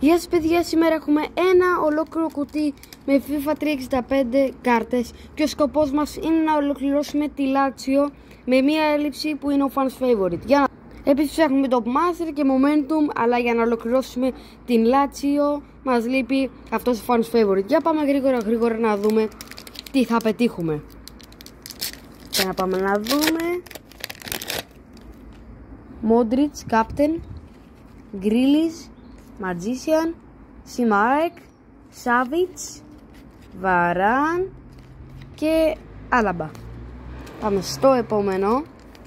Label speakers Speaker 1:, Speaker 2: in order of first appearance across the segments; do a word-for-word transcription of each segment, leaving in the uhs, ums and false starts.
Speaker 1: Γεια σας παιδιά, σήμερα έχουμε ένα ολόκληρο κουτί με FIFA τριακόσια εξήντα πέντε κάρτες και ο σκοπός μας είναι να ολοκληρώσουμε τη Λάτσιο με μία έλλειψη που είναι ο fans favorite. Για... Επίσης ψάχνουμε το master και momentum, αλλά για να ολοκληρώσουμε την Λάτσιο μας λείπει αυτός ο fans favorite. Για πάμε γρήγορα γρήγορα να δούμε τι θα πετύχουμε. Και να πάμε να δούμε Modric, Captain, Grealish, Magician, Simarek, Savic, Varane και Alaba. Πάμε στο επόμενο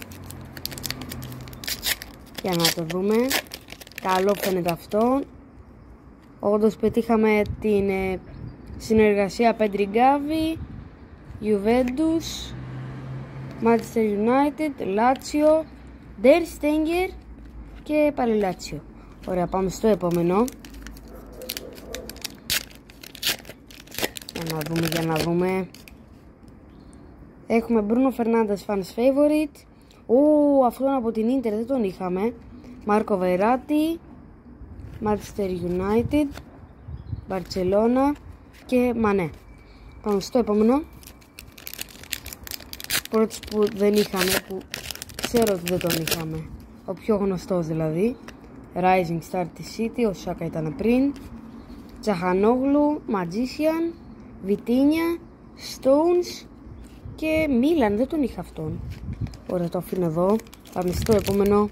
Speaker 1: για να το δούμε. Καλό φαίνεται αυτό. Όντως πετύχαμε την ε, συνεργασία Pedri Gavi, Juventus, Manchester United, Lazio, Der Stenger και πάλι Lazio. Ωραία, πάμε στο επόμενο. Για να δούμε, για να δούμε. Έχουμε Bruno Fernandes fans favorite. Ω, αυτόν από την Inter δεν τον είχαμε. Marco Verratti, Manchester United, Barcelona και Mané. Πάμε στο επόμενο. Πρώτος που δεν είχαμε, που ξέρω ότι δεν τον είχαμε. Ο πιο γνωστός δηλαδή. Rising Star της City, ο Σάκα ήταν πριν. Τσαχανόγλου, Magician, Vitinha, Stones και Μίλαν, δεν τον είχα αυτόν. Ωραία, το αφήνω εδώ. Πάμε στο επόμενο.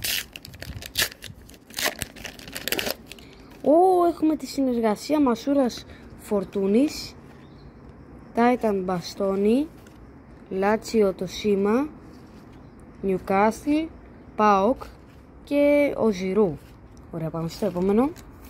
Speaker 1: Ω, έχουμε τη συνεργασία Μασούρας Φορτούνης, Titan Bastoni, Lazio το Σίμα, Newcastle, Πάοκ και ο Ζιρού. Ωραία, πάμε στο επόμενο.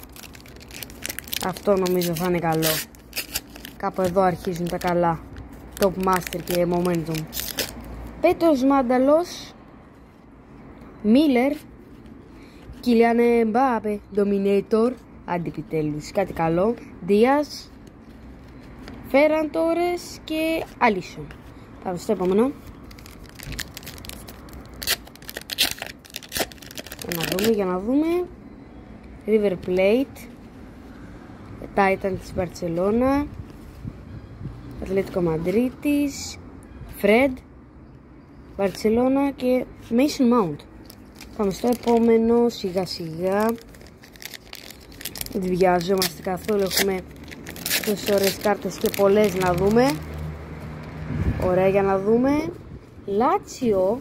Speaker 1: Αυτό νομίζω θα είναι καλό. Κάπου εδώ αρχίζουν τα καλά. Top Master και Momentum. Πέτρος Μάνταλος, Μίλερ, Κιλιάν Εμπάπε, Dominator, αντιπιτέλους, κάτι καλό. Δίας, Φέραν Τόρες και Άλισον. Πάμε στο επόμενο. Για να δούμε, για να δούμε. River Plate, Titan της Barcelona, Ατλέτικο Μαντρίτης, Fred, Barcelona και Mason Mount. Πάμε στο επόμενο, σιγά σιγά. Δεν βιάζομαστε καθόλου, έχουμε τόσες ωραίες κάρτες και πολλές να δούμε. Ωραία, για να δούμε. Lazio,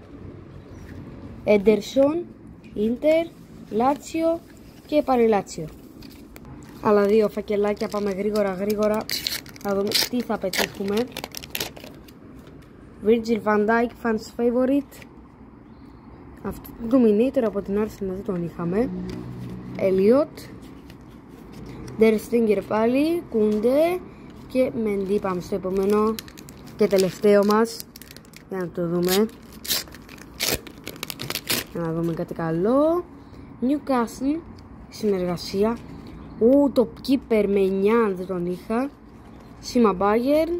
Speaker 1: Ederson, Inter, Lazio και πάλι Lazio. Άλλα δύο φακελάκια, πάμε γρήγορα γρήγορα να δούμε τι θα πετύχουμε. Virgil van Dijk fans favorite. Αυτό το Dominator από την Arsenal δεν τον είχαμε. Elliot, Der Stinger πάλι, Koundé και Mendy. Πάμε στο επόμενο και τελευταίο μας για να το δούμε. Για να δούμε κάτι καλό. Newcastle, συνεργασία. Ου, το keeper με εννιά δεν τον είχα. Σίμα Bayern,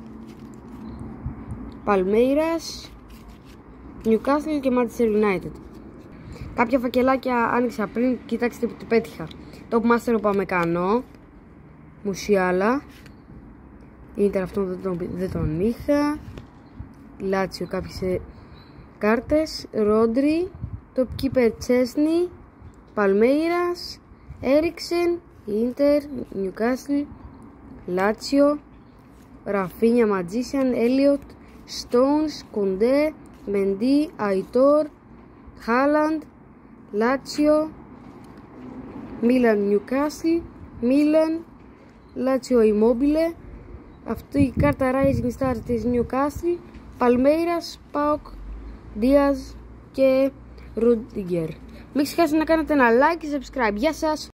Speaker 1: Palmeiras, Newcastle και Manchester United. Κάποια φακελάκια άνοιξα πριν, κοιτάξτε τι πέτυχα. Το Master πάμε κάνω. Μουσιάλα, Inter αυτόν δεν τον, δεν τον είχα. Lazio κάποιες κάρτες. Rodri, Top Keeper Chesney, Palmeiras, Eriksen, Inter, Newcastle, Lazio, Rafinha, Magician, Elliot, Stones, Koundé, Mendy, Aitor, Haaland, Lazio, Milan, Newcastle, Milan, Lazio Immobile. Αυτή η κάρτα Rising Star της Newcastle, Palmeiras, Pauk, Diaz και Rudiger. Μην ξεχάσετε να κάνετε ένα like και subscribe. Γεια σας!